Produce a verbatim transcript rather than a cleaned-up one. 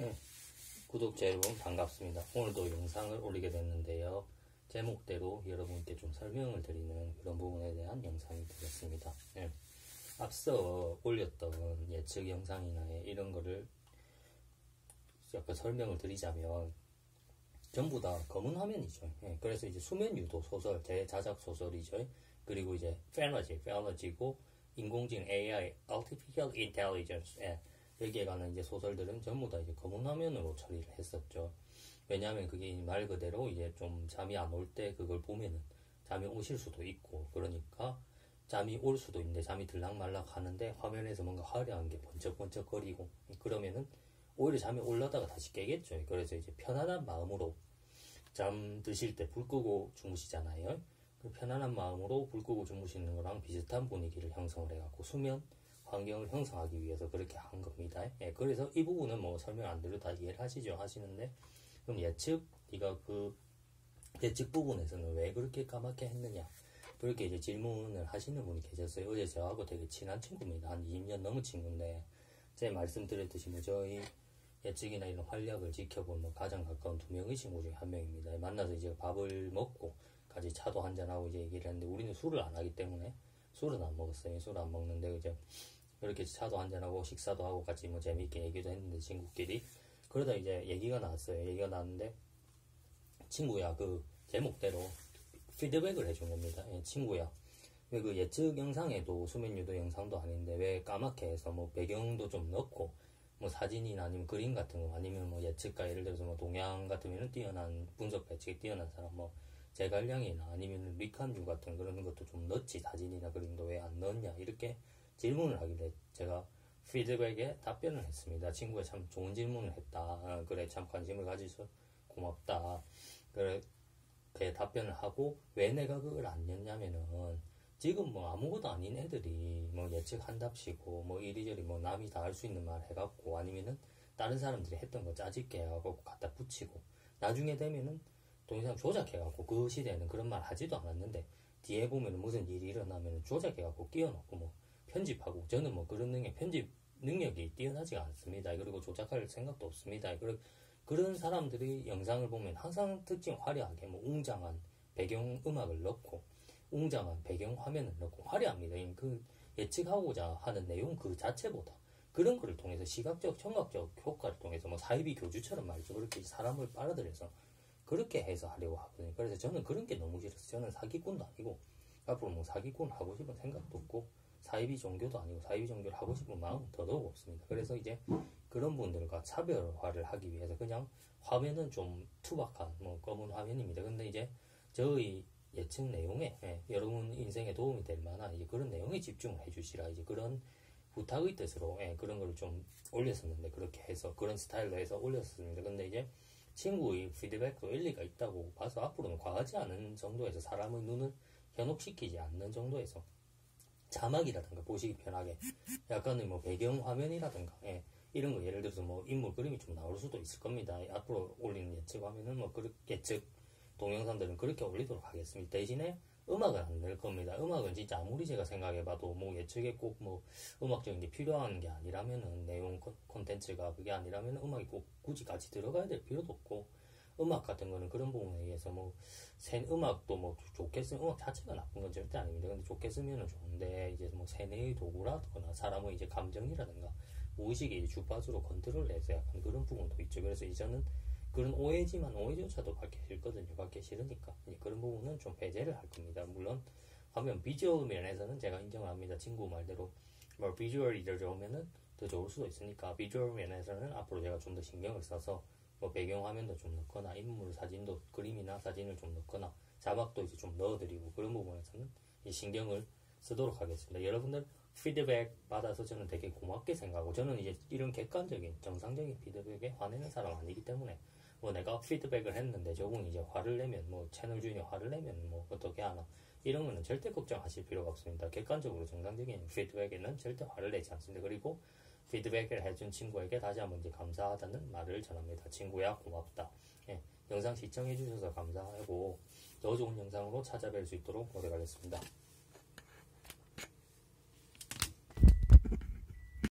네, 구독자 여러분 반갑습니다. 오늘도 영상을 올리게 됐는데요. 제목대로 여러분께 좀 설명을 드리는 그런 부분에 대한 영상이 되겠습니다. 네, 앞서 올렸던 예측 영상이나 이런 거를 약간 설명을 드리자면 전부 다 검은 화면이죠. 예, 그래서 이제 수면 유도 소설, 제 자작 소설이죠. 그리고 이제 패너지, 패너지고 인공지능 에이아이, Artificial Intelligence, 예, 여기에 관한 이제 소설들은 전부 다 이제 검은 화면으로 처리를 했었죠. 왜냐하면 그게 말 그대로 이제 좀 잠이 안 올 때 그걸 보면은 잠이 오실 수도 있고, 그러니까 잠이 올 수도 있는데 잠이 들락말락 하는데 화면에서 뭔가 화려한 게 번쩍번쩍 거리고 그러면은 오히려 잠이 올라다가 다시 깨겠죠. 그래서 이제 편안한 마음으로 잠드실 때 불 끄고 주무시잖아요. 그 편안한 마음으로 불 끄고 주무시는 거랑 비슷한 분위기를 형성을 해갖고 수면 환경을 형성하기 위해서 그렇게 한 겁니다. 예, 그래서 이 부분은 뭐 설명 안 드려도 다 이해를 하시죠? 하시는데, 그럼 예측, 네가 그 예측 부분에서는 왜 그렇게 까맣게 했느냐? 그렇게 이제 질문을 하시는 분이 계셨어요. 어제 저하고 되게 친한 친구입니다. 한 이십 년 넘은 친구인데, 제가 말씀드렸듯이 뭐 저희 예측이나 이런 활약을 지켜본 뭐 가장 가까운 두 명의 친구 중에 한 명입니다. 만나서 이제 밥을 먹고 같이 차도 한잔하고 이제 얘기를 했는데, 우리는 술을 안 하기 때문에 술은 안 먹었어요. 술을 안 먹는데 이제 이렇게 차도 한잔하고 식사도 하고 같이 뭐 재미있게 얘기도 했는데 친구끼리 그러다 이제 얘기가 나왔어요. 얘기가 나왔는데 친구야 그 제목대로 피드백을 해준 겁니다. 예, 친구야 왜 그 예측 영상에도 수면 유도 영상도 아닌데 왜 까맣게 해서 뭐 배경도 좀 넣고 뭐 사진이나 아니면 그림 같은 거 아니면 뭐 예측가 예를 들어서 뭐 동양 같으면 뛰어난 분석 예측에 뛰어난 사람 뭐 제갈량이나 아니면 리칸주 같은 그런 것도 좀 넣지 사진이나 그림도 왜 안 넣었냐 이렇게 질문을 하길래 제가 피드백에 답변을 했습니다. 친구가 참 좋은 질문을 했다. 어, 그래 참 관심을 가지셔서 고맙다. 그렇게 답변을 하고 왜 내가 그걸 안 넣냐면은 지금 뭐 아무것도 아닌 애들이 뭐 예측한답시고 뭐 이리저리 뭐 남이 다 할 수 있는 말 해갖고 아니면은 다른 사람들이 했던 거 짜집게 해갖고 갖다 붙이고 나중에 되면은 동영상 조작해갖고 그 시대에는 그런 말 하지도 않았는데 뒤에 보면은 무슨 일이 일어나면은 조작해갖고 끼워놓고 뭐 편집하고 저는 뭐 그런 능력 편집 능력이 뛰어나지가 않습니다. 그리고 조작할 생각도 없습니다. 그리고 그런 사람들이 영상을 보면 항상 특징 화려하게 뭐 웅장한 배경 음악을 넣고 웅장한 배경 화면을 넣고 화려합니다. 그 예측하고자 하는 내용 그 자체보다 그런 거를 통해서 시각적 청각적 효과를 통해서 뭐 사이비 교주처럼 말이죠. 그렇게 사람을 빨아들여서 그렇게 해서 하려고 하거든요. 그래서 저는 그런 게 너무 싫어서 저는 사기꾼도 아니고 앞으로 뭐 사기꾼 하고 싶은 생각도 없고 사이비 종교도 아니고 사이비 종교를 하고 싶은 마음은 더더욱 없습니다. 그래서 이제 그런 분들과 차별화를 하기 위해서 그냥 화면은 좀 투박한 뭐 검은 화면입니다. 근데 이제 저희 예측 내용에 예, 여러분 인생에 도움이 될 만한 이제 그런 내용에 집중을 해주시라 이제 그런 부탁의 뜻으로 예, 그런 걸 좀 올렸었는데 그렇게 해서 그런 스타일로 해서 올렸었습니다. 근데 이제 친구의 피드백도 일리가 있다고 봐서 앞으로는 과하지 않은 정도에서 사람의 눈을 현혹시키지 않는 정도에서 자막이라든가 보시기 편하게 약간의 뭐 배경 화면이라든가 예, 이런 거 예를 들어서 뭐 인물 그림이 좀 나올 수도 있을 겁니다. 앞으로 올리는 예측 화면은 뭐 그렇게 예측 동영상들은 그렇게 올리도록 하겠습니다. 대신에 음악은 안 낼 겁니다. 음악은 진짜 아무리 제가 생각해봐도 뭐 예측에 꼭 뭐 음악적인 게 필요한 게 아니라면은 내용 콘텐츠가 그게 아니라면 음악이 꼭 굳이 같이 들어가야 될 필요도 없고 음악 같은 거는 그런 부분에 의해서 뭐, 새, 음악도 뭐, 좋게 쓰면, 음악 자체가 나쁜 건 절대 아닙니다. 근데 좋게 쓰면은 좋은데, 이제 뭐, 세뇌의 도구라거나, 사람의 이제 감정이라든가, 무의식의 주파수로 컨트롤해서 약간 그런 부분도 있죠. 그래서 이제는 그런 오해지만, 오해조차도 받기 싫거든요. 받기 싫으니까. 그런 부분은 좀 배제를 할 겁니다. 물론, 화면 비주얼 면에서는 제가 인정을 합니다. 친구 말대로, 뭐, 비주얼이 더 좋으면은 더 좋을 수도 있으니까, 비주얼 면에서는 앞으로 제가 좀 더 신경을 써서, 뭐 배경 화면도 좀 넣거나 인물 사진도 그림이나 사진을 좀 넣거나 자막도 이제 좀 넣어드리고 그런 부분에서는 이 신경을 쓰도록 하겠습니다. 여러분들 피드백 받아서 저는 되게 고맙게 생각하고 저는 이제 이런 객관적인 정상적인 피드백에 화내는 사람 아니기 때문에 뭐 내가 피드백을 했는데 저분이 이제 화를 내면 뭐 채널 주인이 화를 내면 뭐 어떻게 하나 이런 거는 절대 걱정하실 필요가 없습니다. 객관적으로 정상적인 피드백에는 절대 화를 내지 않습니다. 그리고 피드백을 해준 친구에게 다시 한번 이제 감사하다는 말을 전합니다. 친구야 고맙다. 예, 영상 시청해주셔서 감사하고 더 좋은 영상으로 찾아뵐 수 있도록 노력하겠습니다.